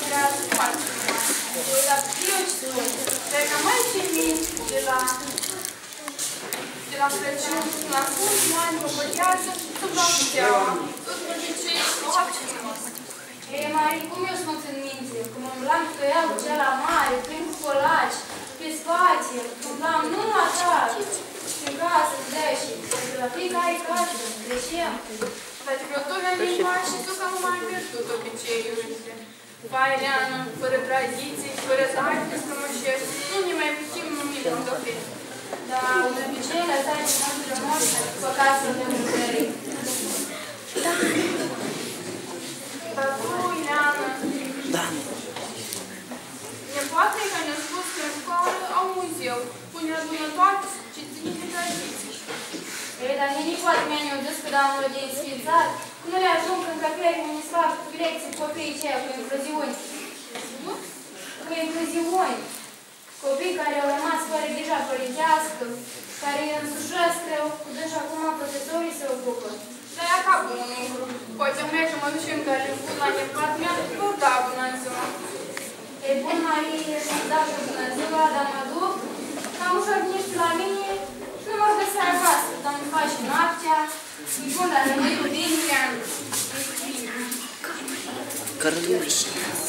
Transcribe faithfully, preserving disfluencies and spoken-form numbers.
viață foarte frumoasă. Dar eu ce spun, cred că mai ce mint de la de la Crăciun până la ultimul an de viață, să vreau cu teaua. Tot obicei, orice frumos. Ei, Marie, cum eu sunt în minte? Când mă umblam cu toiagul cela mare, prin cu colaci, pe spate, umblam numai așa, prin casă, cu deși, de la fiecare casă, greșeam. Pentru că tot mi-am limba și tu că nu m-am pierdut obiceiurile. Faileană, fără tradiții, fără arte strămoșești, nu ne mai putem nimic în dovedă. Dar obiceiile astea de mult frumoase, după casă de mâncării. Da. Dar tu, Ileana, Da. nepoatele care ne-au spus că în școală au muzeu, unde adună toate ce ține de tradiții. Ei, dar nici poate mea ne-au dus că am de sfințat, că nu le ajung în cafele municipale cu direcții copiii aceia cu incluziuni. Cu incluziuni. Copii care au rămas fără grija părintească, care însușesc greu, cu deci acum profesorii se ocupă. Dar ea ca bun lucru. Poate merge, mă duc și în Galifut la nepoat mea, nu da bună ziua. E bun, Marie, dacă bună ziua, dar mă duc, am ușor niște la mine, nu mă găsea acasă, dar îmi faci noaptea, e bun, dar rămâi cu bine, Cărăluși.